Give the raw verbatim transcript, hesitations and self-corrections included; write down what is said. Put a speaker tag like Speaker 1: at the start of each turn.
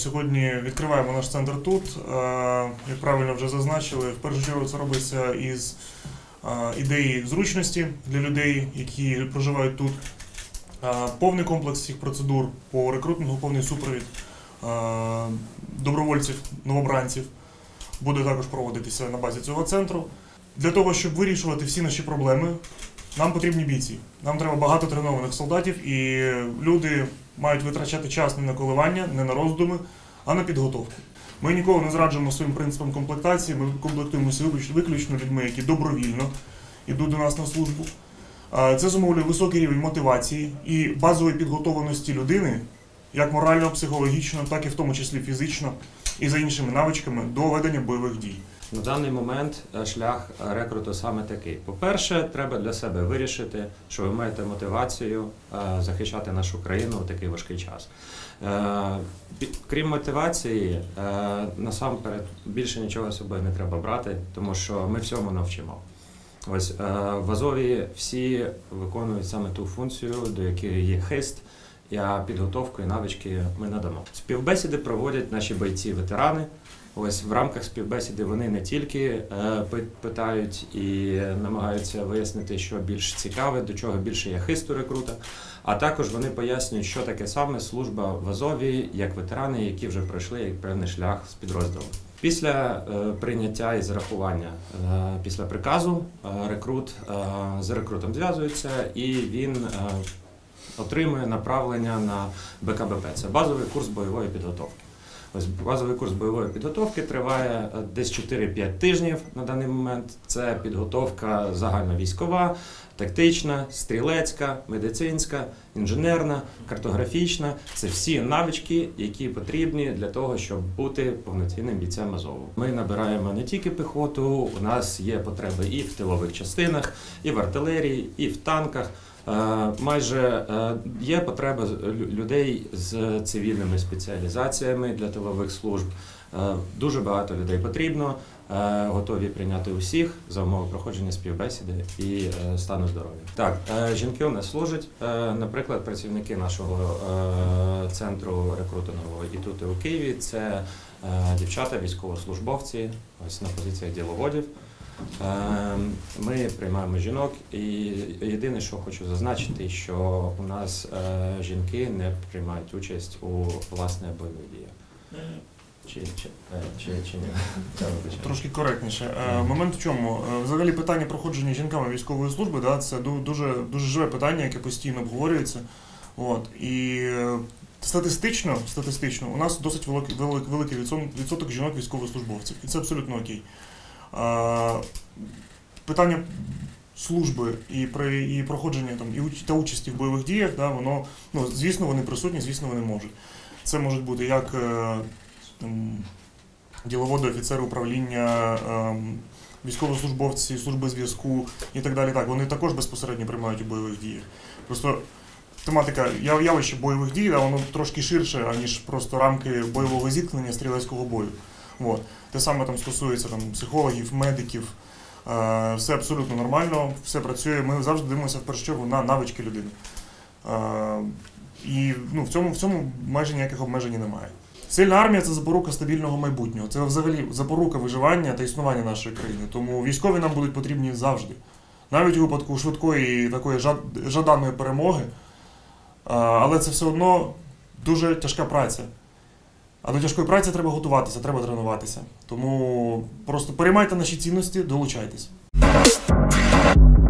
Speaker 1: Сьогодні відкриваємо наш центр тут. Як правильно вже зазначили, в першу чергу це робиться із ідеї зручності для людей, які проживають тут. Повний комплекс всіх процедур по рекрутингу, повний супровід добровольців, новобранців буде також проводитися на базі цього центру. Для того, щоб вирішувати всі наші проблеми, нам потрібні бійці. Нам треба багато тренованих солдатів, і люди мають витрачати час не на коливання, не на роздуми, а на підготовку. Ми ніколи не зраджуємо своїм принципам комплектації, ми комплектуємося виключно людьми, які добровільно йдуть до нас на службу. Це зумовлює високий рівень мотивації і базової підготовленості людини, як морально, психологічно, так і в тому числі фізично, і за іншими навичками до ведення бойових дій.
Speaker 2: На даний момент шлях рекруту саме такий. По-перше, треба для себе вирішити, що ви маєте мотивацію захищати нашу країну у такий важкий час. Крім мотивації, насамперед більше нічого з собою не треба брати, тому що ми всьому навчимо. Ось в Азові всі виконують саме ту функцію, до якої є хист, а підготовку і навички ми надамо. Співбесіди проводять наші бойці-ветерани. Ось в рамках співбесіди вони не тільки е, питають і намагаються вияснити, що більш цікаве, до чого більше є хисту рекрута, а також вони пояснюють, що таке саме служба в Азові, як ветерани, які вже пройшли як певний шлях з підрозділу. Після е, прийняття і зарахування, е, після приказу, е, рекрут е, з рекрутом зв'язується і він е, отримує направлення на Б К Б П. Це базовий курс бойової підготовки. Ось базовий курс бойової підготовки триває десь чотири-п'ять тижнів на даний момент. Це підготовка загальновійськова, тактична, стрілецька, медицинська, інженерна, картографічна. Це всі навички, які потрібні для того, щоб бути повноцінним бійцем Азову. Ми набираємо не тільки піхоту, у нас є потреби і в тилових частинах, і в артилерії, і в танках. Майже є потреба людей з цивільними спеціалізаціями для тилових служб. Дуже багато людей потрібно, готові прийняти усіх за умови проходження співбесіди і стану здоров'я. Так, жінки у нас служать, наприклад, працівники нашого центру рекрутингового і тут і у Києві, це дівчата, військовослужбовці, ось на позиціях діловодів. Ми приймаємо жінок, і єдине, що хочу зазначити, що у нас жінки не приймають участь у власне бойових діях. Чи, чи, чи, чи ні?
Speaker 1: Трошки коректніше. Момент в чому? Взагалі питання проходження жінками військової служби, да, це дуже, дуже живе питання, яке постійно обговорюється. От. І статистично, статистично у нас досить великий, великий відсоток жінок військовослужбовців, і це абсолютно окей. Питання служби і, при, і проходження там, і, та участі в бойових діях, да, воно, ну, звісно, вони присутні, звісно, вони можуть. Це можуть бути як там, діловоди, офіцери управління, військовослужбовці, служби зв'язку і так далі. Так, вони також безпосередньо приймають у бойових діях. Просто тематика явище бойових дій, да, воно трошки ширше, аніж просто рамки бойового зіткнення, стрілецького бою. От. Те саме там стосується там, психологів, медиків, е, все абсолютно нормально, все працює, ми завжди дивимося в першу чергу на навички людини. Е, і ну, в цьому, в цьому майже ніяких обмежень немає. Сильна армія – це запорука стабільного майбутнього, це взагалі запорука виживання та існування нашої країни, тому військові нам будуть потрібні завжди. Навіть у випадку швидкої такої жаданої перемоги, е, але це все одно дуже тяжка праця. А до тяжкої праці треба готуватися, треба тренуватися. Тому просто переймайте наші цінності, долучайтесь.